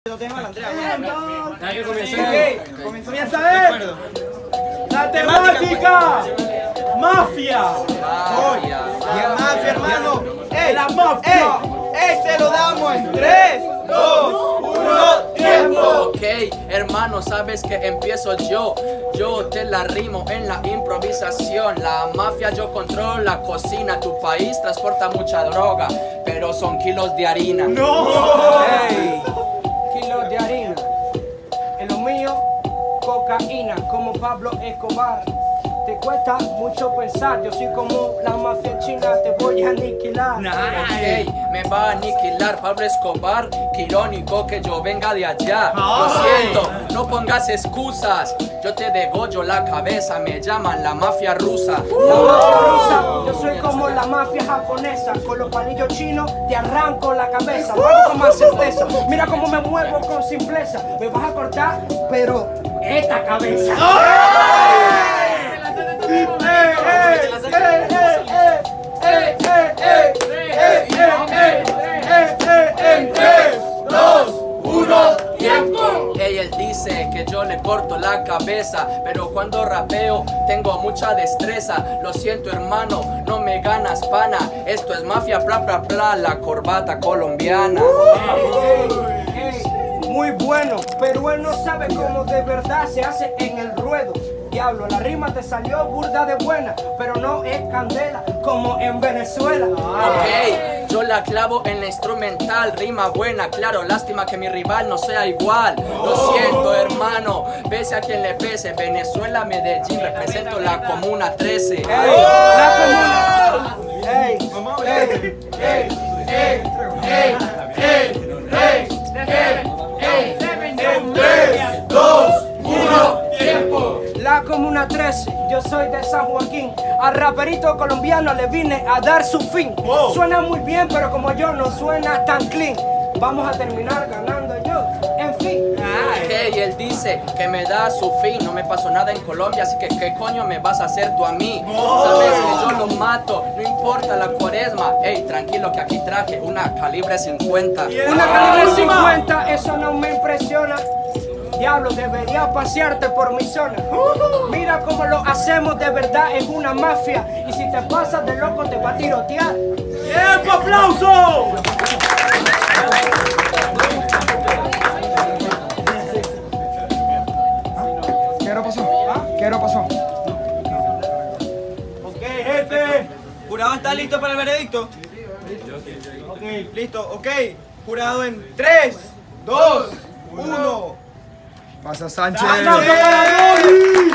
No te Andrea. Comienza a ver. La temática. Mafia. Mafia, hermano. La mafia. Se lo damos en 3, 2, 1, tiempo. Ok, hermano, sabes que empiezo yo. Yo te la rimo en la improvisación. La mafia yo controlo la cocina. Tu país transporta mucha droga, pero son kilos de harina. ¡No! Hey, kilos de harina. En lo mío, cocaína, como Pablo Escobar. Te cuesta mucho pensar, yo soy como la mafia china, te voy a aniquilar. Ok, me va a aniquilar Pablo Escobar. Qué irónico que yo venga de allá. Lo siento, no pongas excusas. Yo te degollo la cabeza, me llaman la mafia rusa. La mafia rusa, yo soy como la mafia japonesa. Con los palillos chinos te arranco la cabeza. Lo hago con más certeza, mira cómo me muevo con simpleza. Me vas a cortar, pero esta cabeza. En 3, 2, 1, tiempo. Él dice que yo le corto la cabeza, pero cuando rapeo tengo mucha destreza. Lo siento, hermano, no me ganas, pana. Esto es mafia, bla, la corbata colombiana. Muy bueno, pero él no sabe cómo de verdad se hace en el ruedo. Diablo, la rima te salió burda de buena, pero no es candela como en Venezuela. Ok, yo la clavo en la instrumental, rima buena, claro, lástima que mi rival no sea igual. Lo siento, hermano, pese a quien le pese, Venezuela, Medellín, represento la Comuna 13. La Comuna. En 3, 2, 1, tiempo. La Comuna 13, yo soy de San Joaquín. Al raperito colombiano le vine a dar su fin. Suena muy bien, pero como yo no suena tan clean. Vamos a terminar ganando yo, en fin. Ok, él dice que me da su fin. No me pasó nada en Colombia, así que ¿qué coño me vas a hacer tú a mí? Sabes que yo lo mato, no importa la cuaresma. Ey, tranquilo que aquí traje una calibre 50. Una calibre 50, eso no me impresiona. Diablo, debería pasearte por mi zona. Mira cómo lo hacemos de verdad, es una mafia. Y si te pasas de loco te va a tirotear. ¡Tiempo, aplauso! ¿Qué hora pasó? ¿Qué hora pasó? Ok, jefe. ¿Jurado está listo para el veredicto? Ok. Listo, ok. Jurado en 3, 2, 1. Pasa Sánchez. ¡Aplauso para Rory!